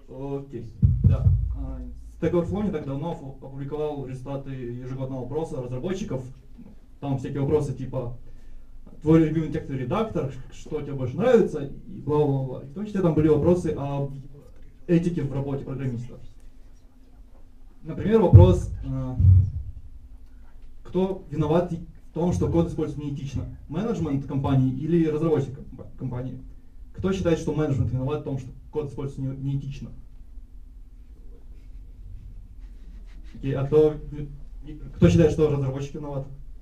Окей. Да. Stack Overflow не так давно опубликовал результаты ежегодного опроса разработчиков. Там всякие вопросы типа твой любимый текстовый редактор, что тебе больше нравится, и бла-бла-бла. И в том числе там были вопросы о этике в работе программиста. Например, вопрос, кто виноват в том, что код используется неэтично? Менеджмент компании или разработчик компании? Кто считает, что менеджмент виноват в том, что код используется неэтично? Okay, а кто считает, что разработчик виноват?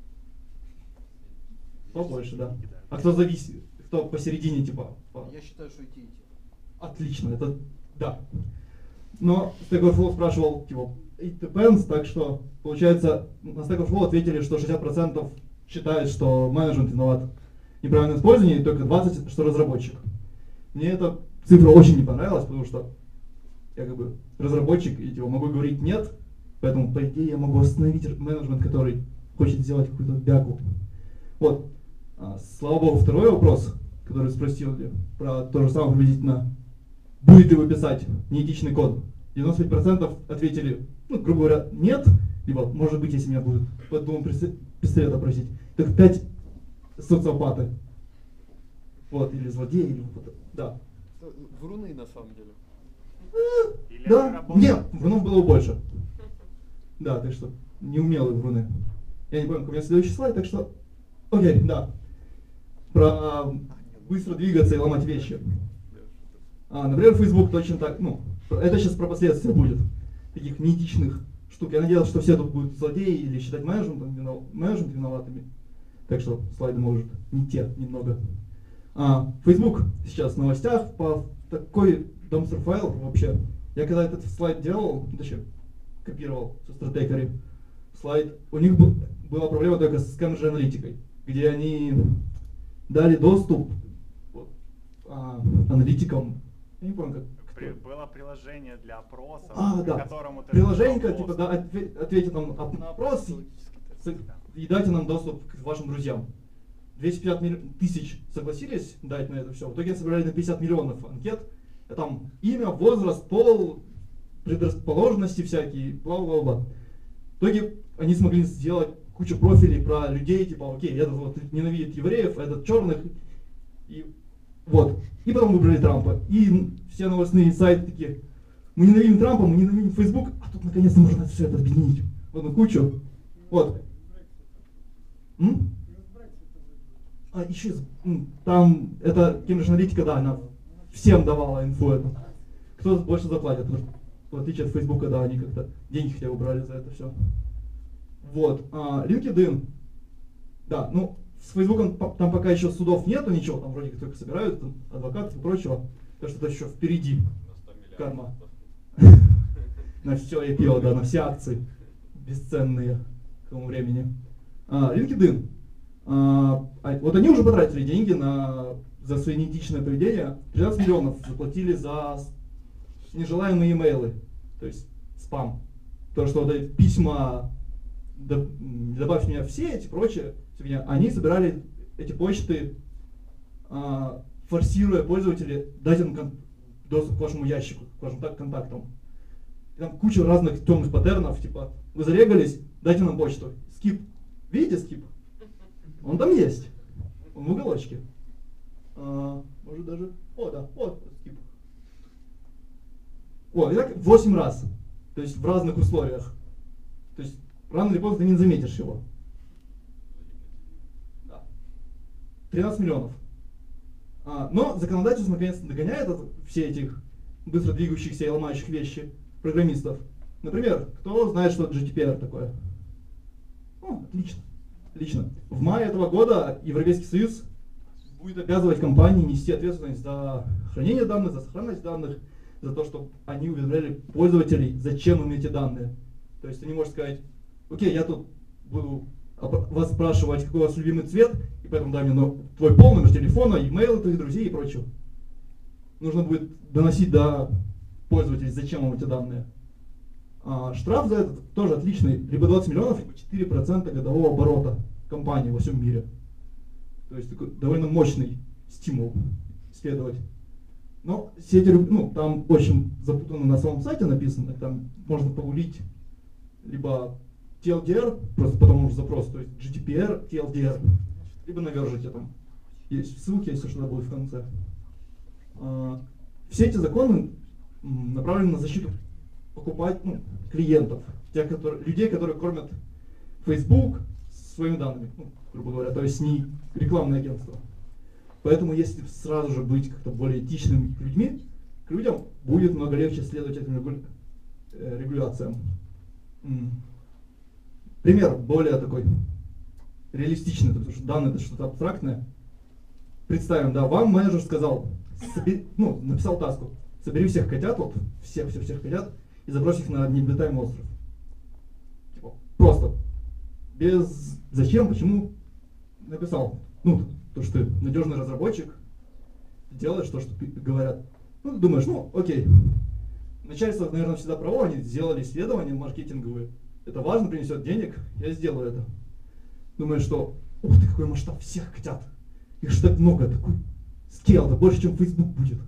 Побольше, да. А кто зависит, кто посередине, типа? Я считаю, что эти. Отлично, это да. Но Stack Overflow спрашивал, типа, it depends, так что, получается, на Stack Overflow ответили, что 60% считают, что менеджмент виноват в неправильном использовании, и только 20%, что разработчик. Мне эта цифра очень не понравилась, потому что я как бы разработчик, и типа, могу говорить нет, поэтому, по идее, я могу остановить менеджмент, который хочет сделать какую-то бяку. Вот. Слава богу, второй вопрос, который спросили про то же самое приблизительно. Будет ли вы писать неэтичный код? 95% ответили, ну, грубо говоря, нет, либо, может быть, если меня будут под дулом пистолета просить, так 5 социопаты. Вот, или злодеи, или вот, да. Вруны, на самом деле. Да, нет, врунов было больше. Да, так что, неумелые вруны. Я не помню, какой у меня следующий слайд, так что, окей, да. Про быстро двигаться и ломать вещи. Например, Facebook точно так, ну, это сейчас про последствия будет, таких неэтичных штук. Я надеялся, что все тут будут злодеи или считать менеджмент виноватыми. Так что слайды, может, не те немного. Facebook сейчас в новостях по такой dumpster файл вообще. Я когда этот слайд делал, точнее, копировал со стратегией слайд, у них была проблема только с Cambridge аналитикой, где они дали доступ аналитикам. Я не помню, как. Было приложение для опросов, да. которому ты приложение, типа, да, ответьте нам на опрос и дайте нам доступ к вашим друзьям. 250 тысяч согласились дать на это все. В итоге собрали на 50 миллионов анкет. Там имя, возраст, пол, предрасположенности всякие, бла-бла-бла. В итоге они смогли сделать кучу профилей про людей, типа, окей, этот вот ненавидит евреев, этот черных. И вот. И потом выбрали Трампа. И все новостные сайты такие, мы ненавидим Трампа, мы ненавидим Facebook, а тут наконец-то можно все это объединить в одну кучу. Вот. Еще там, это Cambridge Analytica, да, она всем давала инфу эту. Кто больше заплатит, в отличие от Facebook, да, они как-то деньги хотя бы брали за это все. Вот. LinkedIn, да, ну, с Facebook там пока еще судов нету, ничего, там вроде как только собирают, там, адвокатов и прочего, так что это еще впереди. Карма. На все IPO, да, на все акции бесценные к тому времени. LinkedIn. Вот они уже потратили деньги за свое неэтичное поведение. 13 миллионов заплатили за нежелаемые имейлы, то есть спам. То, что вот письма, добавь меня в сеть и прочее, они собирали эти почты, форсируя пользователей, дать им доступ к вашему ящику, к вашим контактам. И там куча разных темных паттернов, типа, вы зарегались, дайте нам почту. Скип. Видите скип? Он там есть. Он в уголочке. Может даже... О, да, вот скип. О, и так 8 раз. То есть в разных условиях. То есть рано или поздно ты не заметишь его. Да. 13 миллионов. Но законодательство наконец-то догоняет все этих быстро двигающихся и ломающих вещи программистов. Например, кто знает, что GDPR такое? О, отлично. Отлично. В мае этого года Европейский Союз будет обязывать компании нести ответственность за хранение данных, за сохранность данных, за то, чтобы они уведомляли пользователей, зачем им эти данные. То есть они могут сказать, окей, я тут буду вас спрашивать, какой у вас любимый цвет, и поэтому дай мне твой пол, номер телефона, имейл твоих друзей и прочего. Нужно будет доносить до пользователей, зачем вам эти данные. Штраф за это тоже отличный, либо 20 миллионов, либо 4% годового оборота компании во всем мире. То есть такой довольно мощный стимул следовать. Но сети, ну, там очень запутанно на самом сайте написано, там можно погулить либо TLDR, просто потому что запрос, то есть GDPR, TLDR, либо на Verge там есть ссылки, если что-то будет в конце. Все эти законы направлены на защиту клиентов, людей, которые кормят Facebook своими данными, ну, грубо говоря, то есть не рекламное агентство. Поэтому если сразу же быть как-то более этичными к людям будет много легче следовать этим регуляциям. Пример более такой реалистичный, потому что данные это что-то абстрактное. Представим, да, вам менеджер сказал, написал таску, собери всех котят, вот всех котят, и забрось их на необитаемый остров. Типа, просто. Без зачем, почему написал. Ну, то, что ты надежный разработчик, делаешь то, что говорят. Ну, ты думаешь, ну, окей. Начальство, наверное, всегда право, они сделали исследования маркетинговые. Это важно, принесет денег, я сделаю это. Думаешь, что, ух ты, какой масштаб, всех котят. Их же так много, такой скейл, это больше, чем Facebook будет.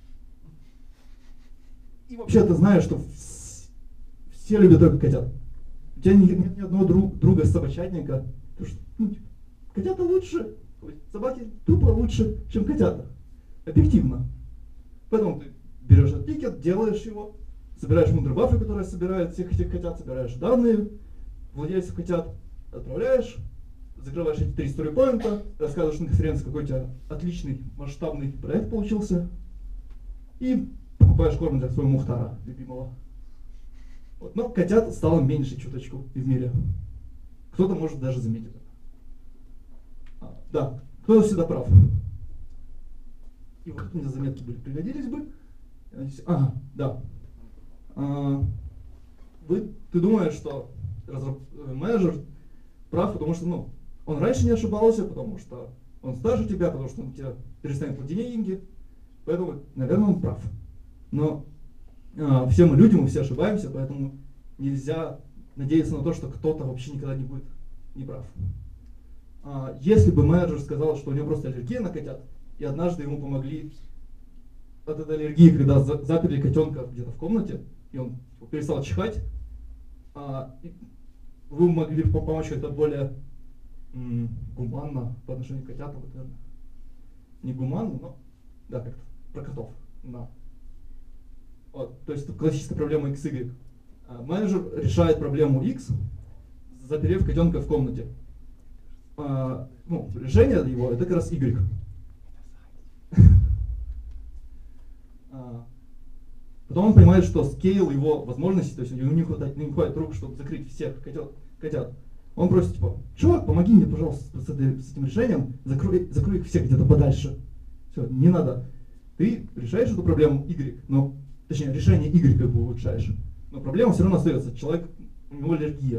И вообще ты знаешь, что все любят только котят. У тебя нет ни одного друга собачатника. Потому что, котята лучше, собаки тупо лучше, чем котята. Объективно. Поэтому ты берешь этот тикет, делаешь его, собираешь мудрый баффер, который собирает всех этих котят, собираешь данные, владельцев котят, отправляешь, закрываешь эти 3 сторипоинта, рассказываешь на конференции, какой у тебя отличный масштабный проект получился, и покупаешь корм для своего Мухтара, любимого. Вот. Но котят стало меньше чуточку в мире. Кто-то может даже заметить это. Да, кто-то всегда прав. И вот у меня заметки были, пригодились бы. Ага, да. Ты думаешь, что менеджер прав, потому что он раньше не ошибался, потому что он старше тебя, потому что он тебя перестанет платить деньги. Поэтому, наверное, он прав. Но все мы люди, мы все ошибаемся, поэтому нельзя надеяться на то, что кто-то вообще никогда не будет неправ. Если бы менеджер сказал, что у него просто аллергия на котят, и однажды ему помогли от этой аллергии, когда заперли котенка где-то в комнате, и он перестал чихать, вы могли помочь как-то более гуманно по отношению к котятам, наверное. Не гуманно, но да, как-то про котов. Да. Вот, то есть классическая проблема XY. Менеджер решает проблему X, заперев котенка в комнате. Решение его это как раз Y. Потом он понимает, что скейл его возможностей, то есть ему не хватит рук, чтобы закрыть всех котят. Он просит, типа, чувак, помоги мне, пожалуйста, с этим решением, закрой их всех где-то подальше. Все, не надо. Ты решаешь эту проблему Y, точнее, решение Y как бы улучшаешь. Но проблема все равно остается. Человек, у него аллергия.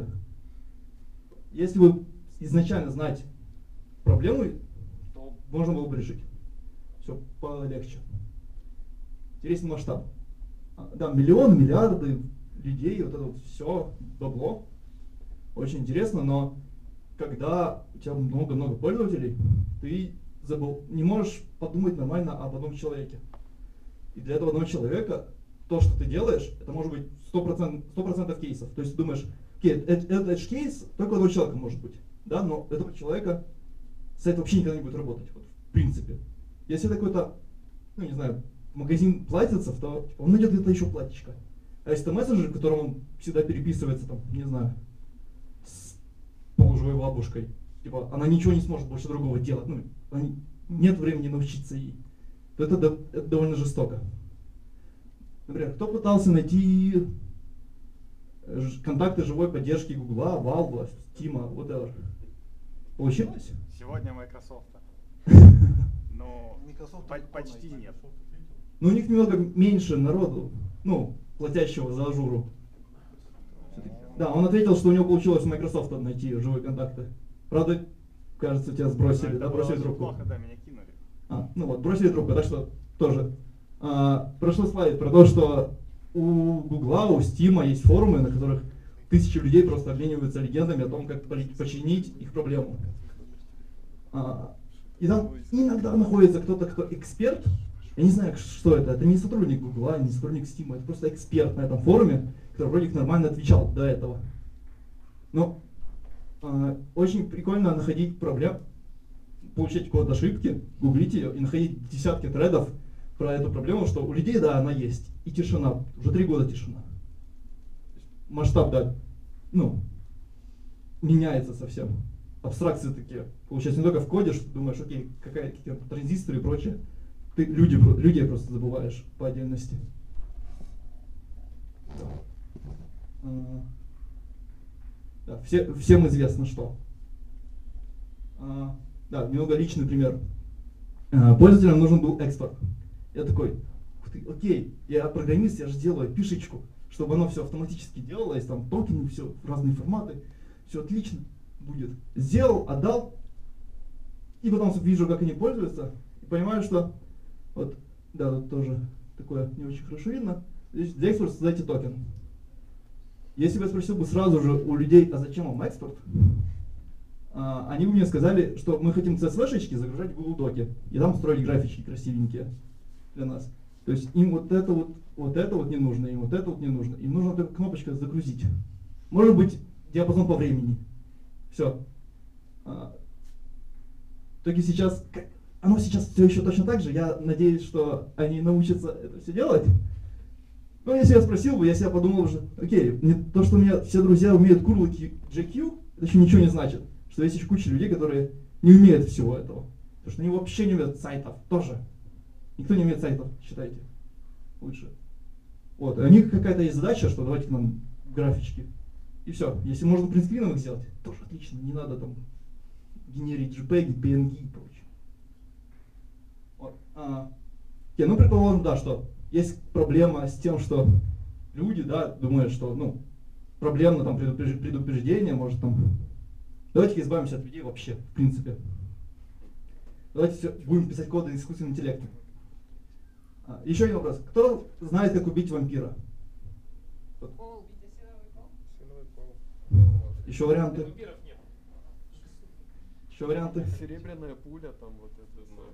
Если вы изначально знать проблему, то можно было бы решить. Все полегче. Интересный масштаб. Да, миллионы, миллиарды людей, вот это вот все, бабло. Очень интересно, но когда у тебя много-много пользователей, ты не можешь подумать нормально об одном человеке. И для этого одного человека то, что ты делаешь, это может быть 100% кейсов. То есть ты думаешь, окей, этот кейс только у одного человека может быть, да, но этого человека сайт вообще никогда не будет работать, вот, в принципе. Если это какой-то, не знаю, магазин платьицев, то он найдет где-то еще платьишко. А если это мессенджер, в котором он всегда переписывается, там, не знаю, с полуживой бабушкой, типа, она ничего не сможет больше другого делать, нет времени научиться ей, то это довольно жестоко. Например, кто пытался найти контакты живой поддержки Гугла, Valve, Steam, whatever? Получилось? Сегодня Microsoft. Но почти нет. У них немного меньше народу, платящего за ажуру. Да, он ответил, что у него получилось в Microsoft найти живые контакты. Правда, кажется, тебя сбросили, да, бросили трубку. Плохо, да, меня кинули. Бросили трубку, так что тоже. Прошлый слайд про то, что у Гугла, у Стима есть форумы, на которых тысячи людей просто обмениваются легендами о том, как починить их проблему. И там иногда находится кто-то, кто эксперт, Я не знаю, что это. Это не сотрудник Гугла, не сотрудник Steam, это просто эксперт на этом форуме, который вроде как нормально отвечал до этого. Но очень прикольно находить проблему, получать код ошибки, гуглить ее и находить десятки тредов про эту проблему, что у людей, да, она есть. И тишина. Уже 3 года тишина. Масштаб, да, ну, меняется совсем. Абстракции такие. Получается, не только в коде, что ты думаешь, окей, какие транзисторы и прочее. Ты людей просто забываешь по отдельности. Да, всем известно, что. Да, немного личный пример. Пользователям нужен был экспорт. Я такой, ух ты, окей, я программист, я же делаю пишечку, чтобы оно все автоматически делалось, там токены, все, разные форматы, все отлично будет. Сделал, отдал, и потом вижу, как они пользуются, и понимаю, что вот, да, тут тоже такое не очень хорошо видно. Здесь для экспорта создайте токен. Если бы я спросил бы сразу же у людей, а зачем вам экспорт, они бы мне сказали, что мы хотим CSV-шечки загружать в Google Доки, и там строить графички красивенькие для нас. То есть им вот это вот не нужно, им вот это вот не нужно. Им нужно только кнопочка загрузить. Может быть, диапазон по времени. Все. Только сейчас, оно сейчас все еще точно так же. Я надеюсь, что они научатся это все делать. Но если я спросил бы, я себя подумал уже, окей, то, что у меня все друзья умеют курлить JQ, это еще ничего не значит. Что есть еще куча людей, которые не умеют всего этого. Потому что они вообще не умеют сайтов тоже. Никто не умеет сайтов, считайте. Лучше. Вот, и у них какая-то есть задача, что давайте к нам графички. И все. Если можно принтскрином их сделать, тоже отлично. Не надо там генерить JPEG, PNG и прочее. Вот. Ну, предположим, да, что есть проблема с тем, что люди, да, думают, что, ну, проблемно там предупреждение, может там. Давайте избавимся от людей вообще, в принципе. Давайте будем писать коды искусственным интеллектом. Еще один вопрос. Кто знает, как убить вампира? Еще варианты? Еще варианты? Серебряная пуля, там вот это.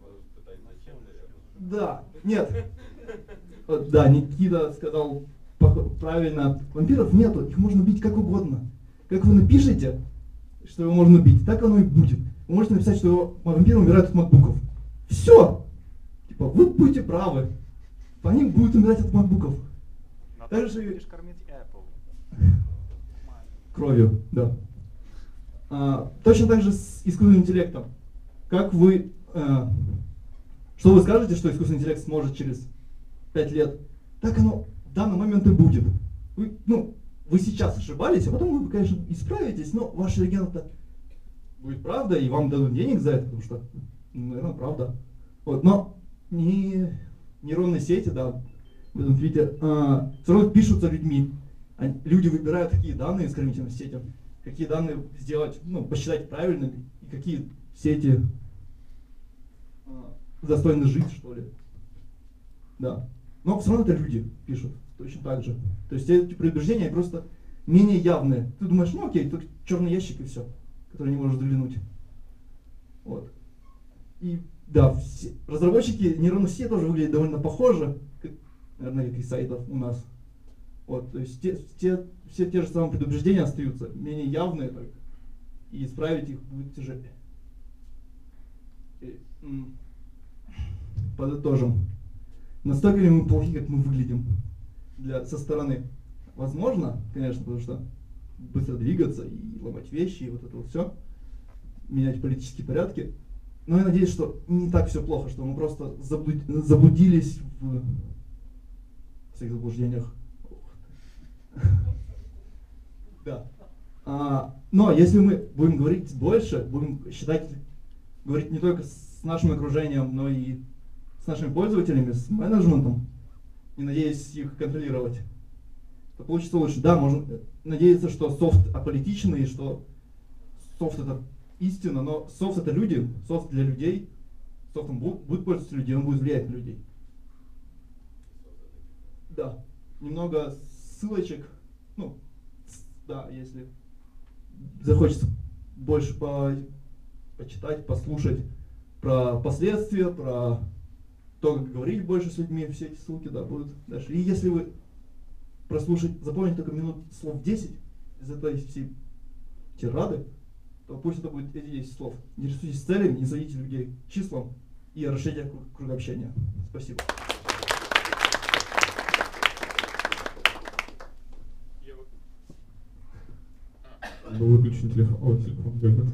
Да, нет. Да, Никита сказал правильно. Вампиров нету, их можно бить как угодно. Как вы напишете, что его можно убить, так оно и будет. Вы можете написать, что вампиры умирают от макбуков. Все! Типа, вы будете правы. Они будут умирать от макбуков. Также будешь кормить Apple. Кровью, да. Точно так же с искусственным интеллектом. Как вы... что вы скажете, что искусственный интеллект сможет через 5 лет? Так оно в данный момент и будет. Вы сейчас ошибались, а потом вы, конечно, исправитесь, но ваша легенда будет правда, и вам дадут денег за это, потому что, наверное, правда. Вот, но нейронные сети, да, в этом твите, все равно пишутся людьми. Люди выбирают, какие данные скормить этим сетям, какие данные сделать, посчитать правильными, и какие сети достойны жить, что ли. Да. Но все равно это люди пишут, точно так же. То есть эти предубеждения просто менее явные. Ты думаешь, ну окей, только черный ящик и все, который не можешь заглянуть. Вот. И да, разработчики нейронных сетей тоже выглядят довольно похоже, как, наверное, как и сайтов у нас. Вот, то есть все те же самые предубеждения остаются, менее явные только, и исправить их будет тяжелее. Подытожим. Настолько ли мы плохи, как мы выглядим со стороны? Возможно, конечно, потому что быстро двигаться и ломать вещи, и вот это вот все, менять политические порядки. Но я надеюсь, что не так все плохо, что мы просто заблудились в своих заблуждениях. Да. Но если мы будем говорить больше, будем говорить не только с нашим окружением, но и с нашими пользователями, с менеджментом, и надеюсь их контролировать, то получится лучше. Да, можно надеяться, что софт аполитичный, что софт это истина, но софт это люди, софт для людей, софтом будет пользоваться люди, он будет влиять на людей. Да, немного ссылочек, да, если захочется больше почитать, послушать про последствия, про то, как говорить больше с людьми, все эти ссылки, да, будут дальше. И если вы запомните только минут слов 10 из этой всей тирады, то пусть это будет эти 10 слов. Не рисуйтесь с целями, не зовите людей числом и расширяйте круг общения. Спасибо. Был выключен телефон. О, телефон говорит.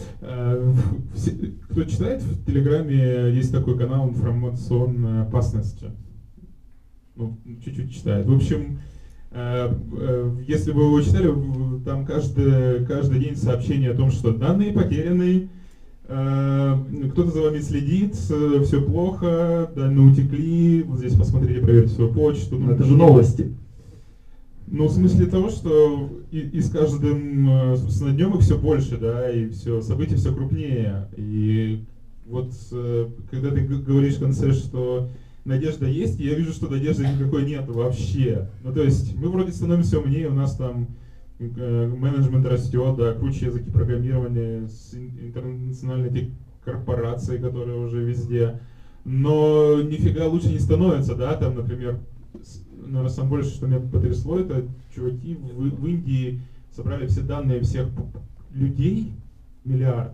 Кто читает, в Телеграме есть такой канал информационной опасности. Ну, чуть-чуть читает. В общем, если бы вы его читали, там каждый день сообщение о том, что данные потеряны, кто-то за вами следит, все плохо, данные утекли, вот здесь посмотрите, проверьте свою почту. Но это же новости. Ну, в смысле того, что и с каждым, собственно, днем их все больше, да, и все, события все крупнее. И вот когда ты говоришь в конце, что надежда есть, я вижу, что надежды никакой нет вообще. Ну, то есть мы вроде становимся умнее, у нас там менеджмент растет, да, круче языки программирования, интернациональные корпорации, которые уже везде. Но нифига лучше не становится, да, там, например, наверное, самое больше, что меня потрясло, это чуваки в Индии собрали все данные всех людей, миллиард,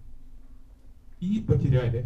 и потеряли.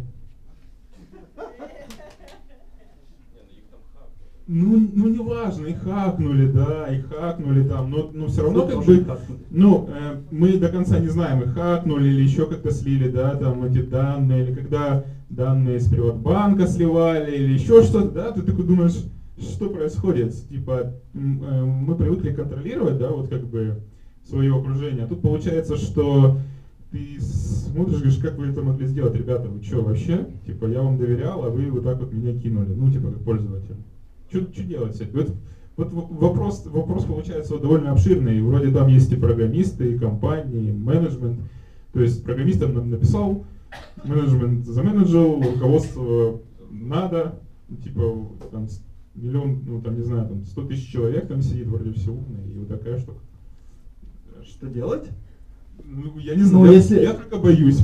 Ну, неважно, их хакнули, да, их хакнули там, но все равно как бы, мы до конца не знаем, их хакнули или еще как-то слили, да, там эти данные, или когда данные с Приватбанка сливали, или еще что-то, да, ты такой думаешь, что происходит, типа, мы привыкли контролировать, да, вот как бы свое окружение, а тут получается, что ты смотришь, говоришь, как вы это могли сделать, ребята, вы что вообще, типа, я вам доверял, а вы вот так вот меня кинули, ну, типа, как пользователь. Что делать? Вот вопрос получается вот довольно обширный. Вроде там есть и программисты, и компании, и менеджмент. То есть программистам нам написал, менеджмент заменеджил, руководство надо, типа там миллион, ну там не знаю, там 100 тысяч человек там сидит, вроде все умные, и вот такая штука. Что делать? Ну, я не знаю, я только боюсь.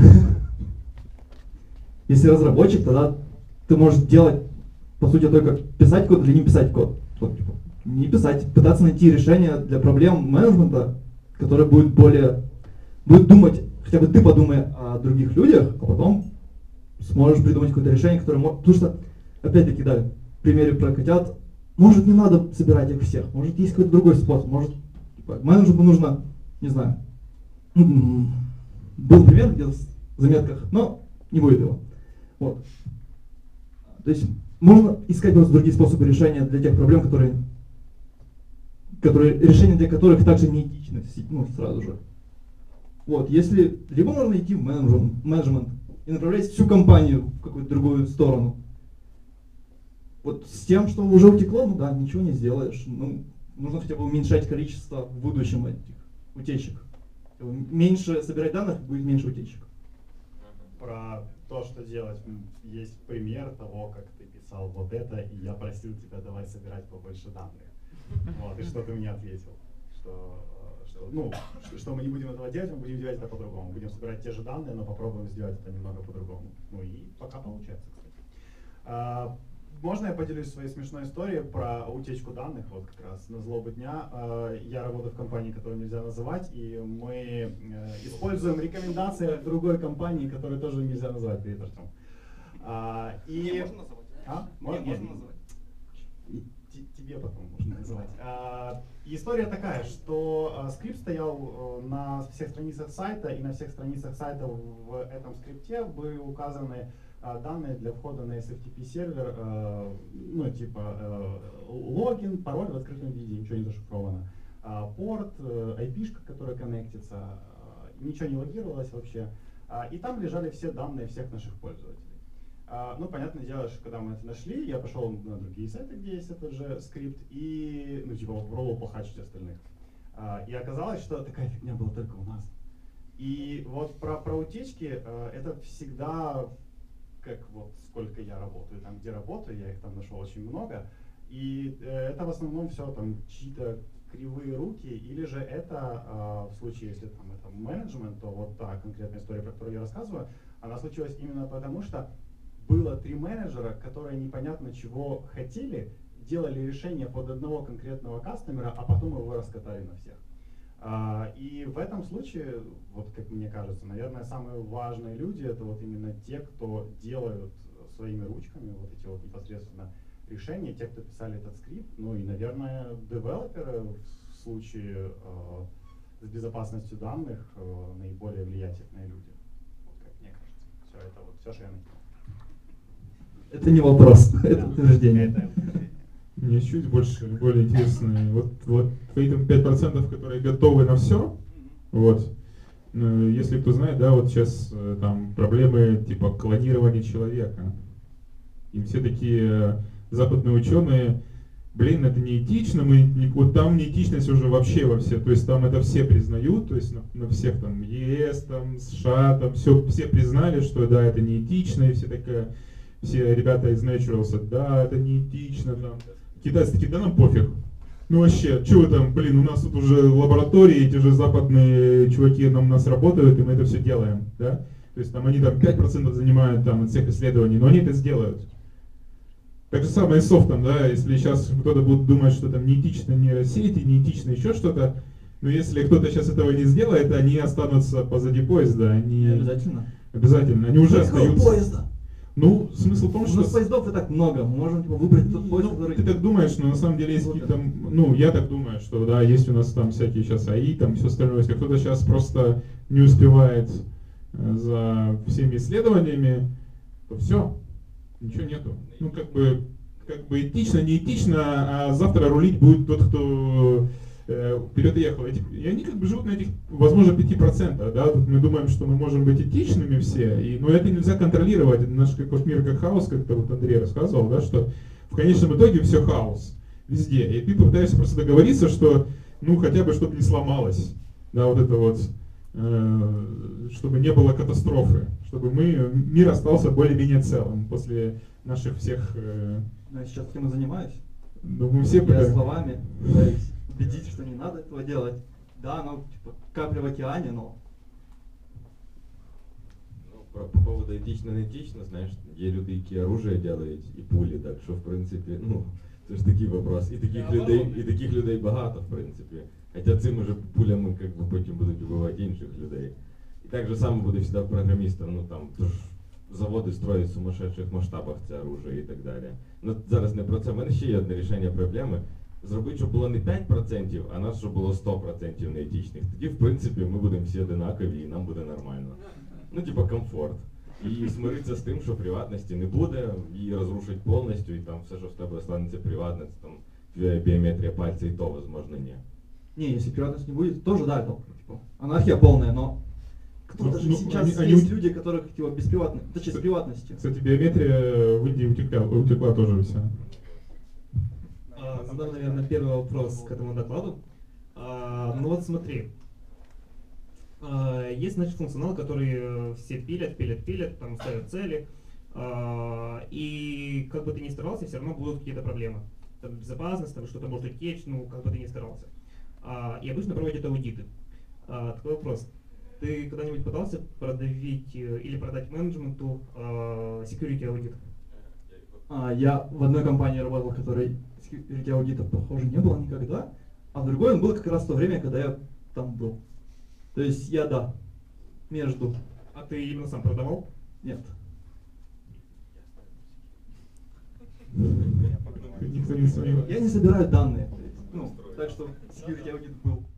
Если разработчик, тогда ты можешь делать, по сути, только писать код или не писать код. Вот, типа, не писать, пытаться найти решение для проблем менеджмента, которое будет думать, хотя бы ты подумай о других людях, а потом сможешь придумать какое-то решение, которое может... Потому что, опять-таки, да, в примере про котят, может не надо собирать их всех, может есть какой-то другой способ, может, типа, менеджеру нужно, не знаю, был пример где-то в заметках, но не будет его. Вот. То есть можно искать просто другие способы решения для тех проблем, решение для которых также не этично, ну, сразу же. Вот, если либо можно идти в менеджмент и направлять всю компанию в какую-то другую сторону. Вот с тем, что уже утекло, ну да, ничего не сделаешь. Ну, нужно хотя бы уменьшать количество в будущем этих утечек. Меньше собирать данных, будет меньше утечек. Про то, что делать, есть пример того, как ты писал вот это, и я просил тебя, давай собирать побольше данных. Вот, и что ты мне ответил? Что мы не будем этого делать, мы будем делать это по-другому. Будем собирать те же данные, но попробуем сделать это немного по-другому. Ну и пока получается, кстати. Можно я поделюсь своей смешной историей про утечку данных? Вот как раз на злобу дня. Я работаю в компании, которую нельзя называть, и мы используем рекомендации другой компании, которую тоже нельзя называть. Привет, Артем. Можно называть? Можно называть. Тебе потом можно называть. История такая, что скрипт стоял на всех страницах сайта, и на всех страницах сайта в этом скрипте были указаны данные для входа на SFTP сервер, ну типа логин, пароль в открытом виде, ничего не зашифровано. Порт, IP-шка, которая коннектится, ничего не логировалось вообще. И там лежали все данные всех наших пользователей. Ну, понятное дело, что когда мы это нашли, я пошел на другие сайты, где есть этот же скрипт, и, ну, типа, попробовал похачить остальных. И оказалось, что такая фигня была только у нас. И вот про утечки, это всегда, как вот сколько я работаю, там где работаю, я их там нашел очень много, и это в основном все там чьи-то кривые руки, или же это, в случае, если там это менеджмент, то вот та конкретная история, про которую я рассказываю, она случилась именно потому, что было 3 менеджера, которые непонятно чего хотели, делали решение под одного конкретного кастомера, а потом его раскатали на всех. И в этом случае, вот как мне кажется, наверное, самые важные люди — это вот именно те, кто делают своими ручками вот эти вот непосредственно решения, те, кто писали этот скрипт, ну и, наверное, девелоперы в случае с безопасностью данных наиболее влиятельные люди, вот как мне кажется. Все это вот все, что я накинул. Это не вопрос, это утверждение. Мне чуть больше, более интересно, вот твои там 5%, которые готовы на все, вот, если кто знает, да, вот сейчас там проблемы типа клонирования человека, и все такие западные ученые, блин, это неэтично, вот там неэтичность уже вообще во все, то есть там это все признают, то есть на всех там ЕС, там США, там все признали, что да, это неэтично, и все ребята из Naturals, да, это неэтично, там. Китайцы такие, да нам пофиг. Ну вообще, что вы там, блин, у нас тут уже лаборатории, эти же западные чуваки у нас работают, и мы это все делаем, да? То есть там они там 5% занимают там от всех исследований, но они это сделают. Так же самое с софтом, да, если сейчас кто-то будет думать, что там неэтично нейросети, неэтично еще что-то, но если кто-то сейчас этого не сделает, они останутся позади поезда, они... Обязательно. Обязательно, они уже остаются. Поезда. Ну, смысл в том, что... У нас поездов и так много, мы можем типа, выбрать тот поезд, который... Ты так думаешь, но на самом деле есть какие-то... Ну, я так думаю, что да, есть у нас там всякие сейчас АИ, там все остальное. Если кто-то сейчас просто не успевает за всеми исследованиями, то все, ничего нету. Ну, как бы этично, не этично, а завтра рулить будет тот, кто вперед ехал. И они как бы живут на этих, возможно, 5%. Да? Тут мы думаем, что мы можем быть этичными все, но это нельзя контролировать. Это наш как вот мир как хаос, как-то вот Андрей рассказывал, да, что в конечном итоге все хаос везде. И ты пытаешься просто договориться, что ну хотя бы чтобы не сломалось, да, вот это вот, чтобы не было катастрофы, чтобы мир остался более-менее целым после наших всех... Ну, я сейчас этим и занимаюсь. Ну, мы все я словами пытаюсь убедить, что не надо этого делать. Да, ну, типа, капля в океане, но... Ну, по поводу этично-неэтично, знаешь, є люди, які оружие делають і пулі, так що, в принципі, ну, це ж такий вопрос. І таких людей багато, в принципі. Хоча цими же пулями, как бы, потім будуть вбивати інших людей. І так же само буде всегда в програміста, ну, там, тож заводи строять в сумасшедших масштабах це оружие і так далі. Ну, зараз не про це. У мене ще є одне рішення проблеми. Зробити, щоб було не 5%, а нас, щоб було 100% неетичних. Тоді, в принципі, ми будемо всі одинакові і нам буде нормально. Ну, типа комфорт. І смиритися з тим, що приватності не буде, її розрушить повністю, і там все, що в тебе останеться приватне, це там твоя биометрия пальця, і то, возможно, не. Не, если приватности не будет, тоже да, это типа, анархия полная, но кто-то же сейчас есть люди, которых типа без приватности, точнее с приватностью. Кстати, биометрия в Индии утекла тоже вся. Задам, наверное, первый вопрос к этому докладу. Ну вот смотри, есть, значит, функционал, который все пилят, там ставят цели, и как бы ты ни старался, все равно будут какие-то проблемы. Там безопасность, там что-то может утечь, ну как бы ты ни старался. И обычно проводят аудиты. Такой вопрос. Ты когда-нибудь пытался продавить или продать менеджменту security аудит? Я в одной компании работал, в которой security аудита, похоже, не было никогда, а в другой он был как раз в то время, когда я там был. То есть я, да, между. А ты именно сам продавал? Нет. Никто не сомневается. Я не собираю данные. Ну, так что security аудит был.